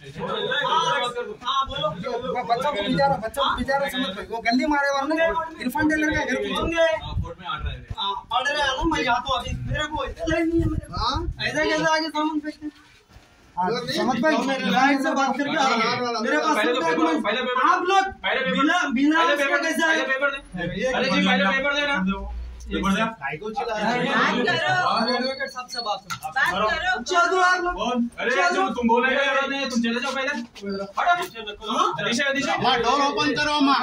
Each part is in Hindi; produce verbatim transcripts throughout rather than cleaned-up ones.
बच्चा को बेचारा बच्चा को बेचारा समझ भाई वो गंदी मारे वाला इरफान टेलर का घर पूछोगे कोर्ट में ऑर्डर है ऑर्डर है ना मैं जाता हूं अभी मेरे को इतना नहीं है मेरे हां ऐसा कैसे आगे सामान फेंकते समझ भाई लाइन से बात करके मेरे पास आप लोग बिना बिना पेपर कैसे पहले पेपर दे अरे जी पहले पेपर दे ना पेपर दे भाई को चिल्ला रहा है एडवोकेट साहब से बात करो चल दो आप लोग अरे जो तुम बोलेगा नहीं तुम चले जाओ पहले हटो दिशा दिशा मां डोर ओपन करो मां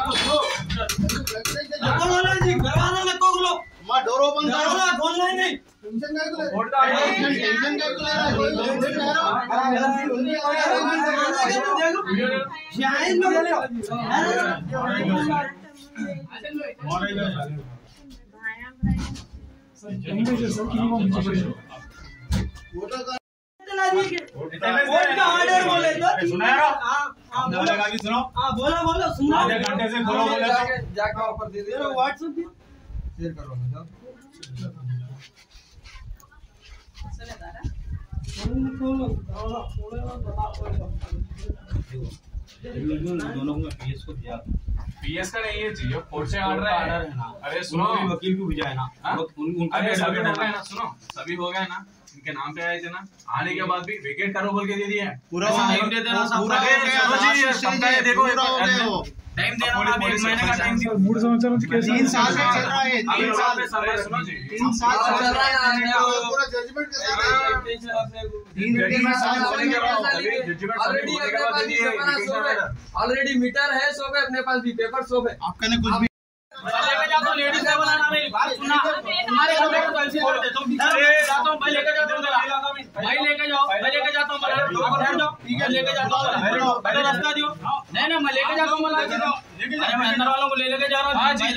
खोलो जी दरवाजा में खोल लो मां डोर ओपन करो ना खोलना ही नहीं टेंशन क्या ले टेंशन क्या ले रहा है शायद लोग ऑर्डर बोले तो सुना बोलेगा कि सुनो हाँ बोलो बोलो सुनो आधे घंटे से खोलो बोले तो जाके ऑफर दे दे व्हाट्सएप पे शेयर करो ना दोनों को पीएस को दिया पीएस का नहीं है जी कोर्ट से ऑर्डर है अरे सुनो वकील को भेजा है ना उनका सभी हो गया ना सुनो सभी हो गया ना इनके नाम पे आए थे ना आने के बाद भी वेकेट करो बोल के दे दिए पूरा टाइम दे देना पूरा देखो टाइम देना आप एक महीने का टाइम दियो मूड समाचार में कैसे तीन साल से चल रहा है तीन साल से समय सुनो जी तीन साल चल रहा है पूरा जजमेंट के साथ तीन साल होने के बाद जजमेंट ऑलरेडी ऑलरेडी मीटर है सो पे अपने पास भी पेपर सो पे आपका ने कुछ भी लेके जाता हूं लेडीज का बनाना मेरी बात सुनना तुम्हारे घर में कल से बोल देता हूं अरे जाता हूं भाई लेके जाता हूं भाई लेके जाओ मैं लेके जाता हूं मैं जाओ ठीक है लेके जाता हूं पहले रास्ता दियो नहीं नहीं मैं लेके जाता हूं मैं लेके जाओ अरे मैं अंदर वालों को ले लेके जा रहा हूं हां जी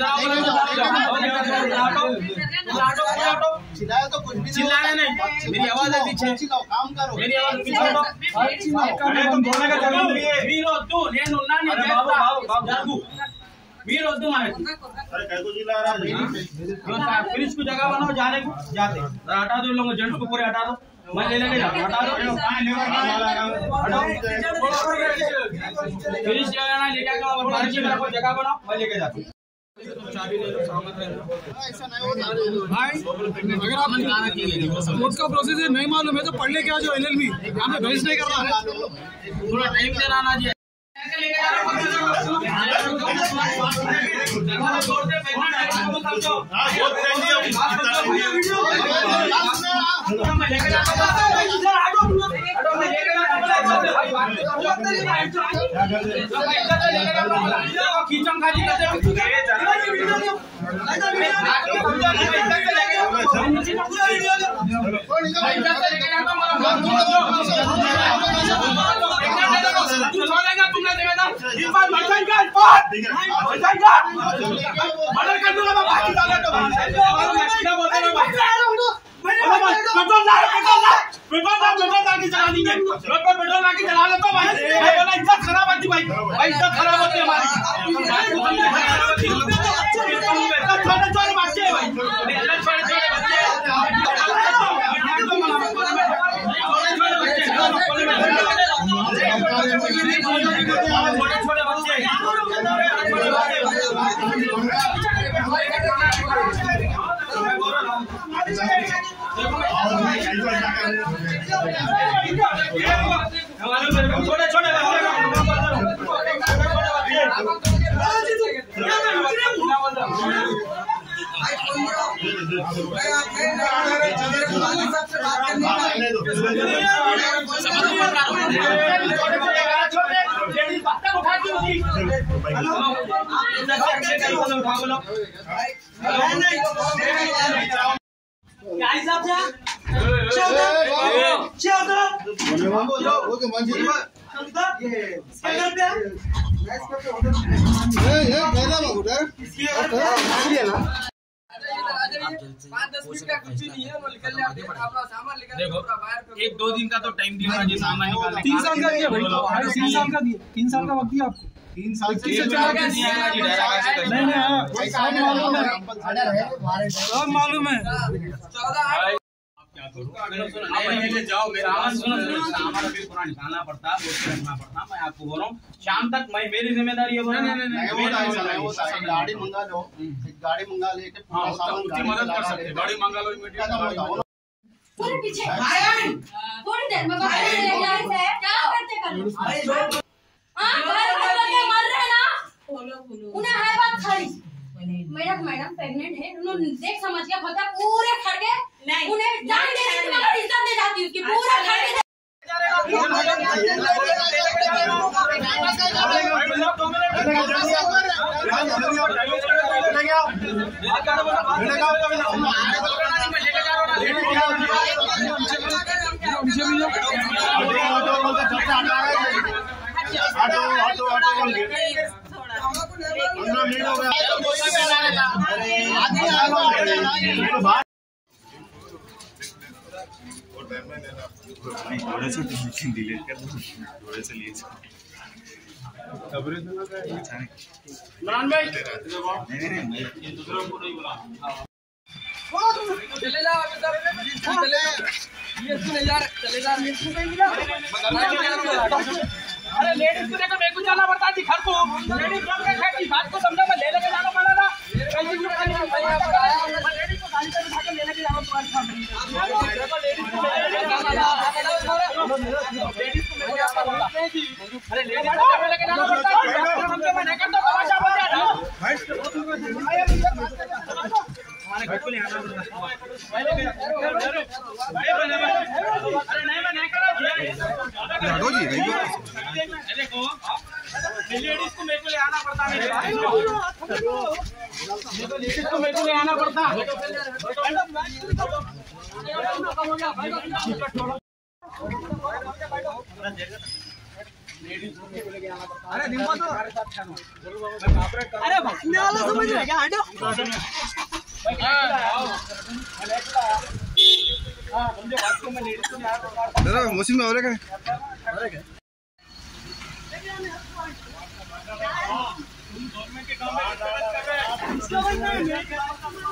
लाटो लाटो चिल्लाया तो कुछ भी चिल्लाया नहीं मेरी आवाज है पीछे काम करो मेरी आवाज पीछे तुम बोलने का जरूरत नहीं है वीरो तू నేను ఉన్నాను జరుగు वीर वद्दू मारे अरे कैसे चिल्ला रहा है जो पुलिस को जगह बनाओ जाने को जाते हटा दो लोग जेंट्स को पूरे हटा दो मैं ले लेके जाऊं हटा दो पुलिस जगह ना लेके आओ बाहर की तरफ जगह बनाओ मैं लेके जाता हूं चाबी ले लो सामने रह लो ऐसा नहीं होता भाई अगर आप कोर्ट का प्रोसीजर नहीं मालूम है तो पढ़ ले क्या जो एलएलबी यहां पे बहस नहीं करना है थोड़ा टाइम देना ना जी लेके जा रहा हूं खींचम खाली करते मर्डर कर दूंगा मैं बाकी डाला तो क्या बोलते हो भाई पेट्रोल ला पेट्रोल ला पेट्रोल ला पेट्रोल ला के चला देंगे रोड पे पेट्रोल ला के चला ले तो भाई भाई बोला इज्जत खराब होती भाई भाई इज्जत खराब होती है हमारी छोटे छोटे बच्चे भाई छोटे छोटे बच्चे छोटे छोटे देखो एक दो दिन का तो टाइम दिया जी सामान निकालने तीन साल का दिया भाई तीन साल का दिया तीन साल का वक्त दिया आपको तीन साल से नहीं नहीं सब मालूम है सब मालूम है क्या करूं? पहले जाओ, मेरा आवाज सुनो। सामान अभी पूरा निकालना पड़ता है, बोल के रखना पड़ता है। मैं आपको बोल रहा हूँ शाम तक मैं मेरी जिम्मेदारी है। नहीं नहीं नहीं, वो गाड़ी मंगा लो, गाड़ी मंगा लेके पूरा सामान मदद कर सकते, गाड़ी मंगा लो इमीडिएट। पूरे पीछे थोड़ी देर में बाहर ले जाए से क्या करते कर हां घर घर के मर रहे ना। बोलो बोलो उन्हें है बात खाली। मैडम मैडम प्रेग्नेंट है, उन्होंने देख समझ के पता पूरे खड़ के उन्हें जान देने की मगर इज्जत दे जाती उसकी पूरा खड़ के थोड़े से डिलीट कर दो, थोड़े से लिए इमरान भाई चले जाओ चले ये सुन यार चले जा। अरे लेडीज को देखो, मेरे को जाना पड़ता है घर को। लेडीज लोग ने खाई बात को समझा, मैं ले लेके जाना पड़ा था। कैसी भी लेडीज को गाड़ी पे बिठा के ले लेके जाना तुम्हारे सामने। देखो लेडीज को लेके जाना लेडीज को लेके जाना पड़ता। अरे लेडीज को लेके जाना पड़ता है। हमसे मैं नहीं करता, तमाशा बन जाता हमारे घर को ले आना पड़ता। अरे नहीं मैं नहीं करा देखो लेडीज को मेरे को ले आना पड़ता है। लेडीज को मेरे को ले आना पड़ता। अरे निम्बा तो अरे भागने वाला समझ रहे क्या? हटो दादा मशीन में हो रहा है गवर्नमेंट के काम में